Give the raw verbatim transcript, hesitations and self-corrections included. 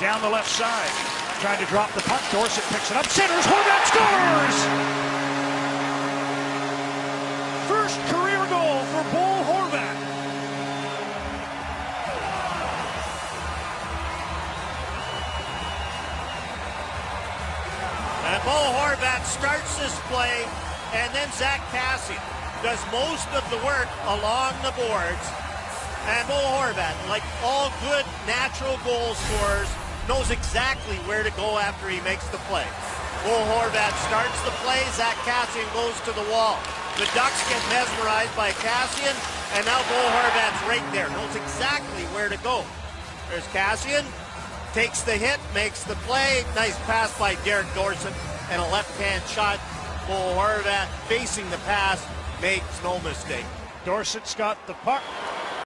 down the left side. Trying to drop the puck. Dorsett picks it up. Centers. Horvat scores! First career goal for Bo Horvat. And Bo Horvat starts this play, and then Zack Kassian does most of the work along the boards. And Bo Horvat, like all good natural goal scorers, knows exactly where to go after he makes the play. Bo Horvat starts the play, Zack Kassian goes to the wall. The Ducks get mesmerized by Kassian, and now Bo Horvat's right there, knows exactly where to go. There's Kassian, takes the hit, makes the play. Nice pass by Derek Dorsett, and a left-hand shot. Bo Horvat facing the pass, makes no mistake. Dorsett's got the puck.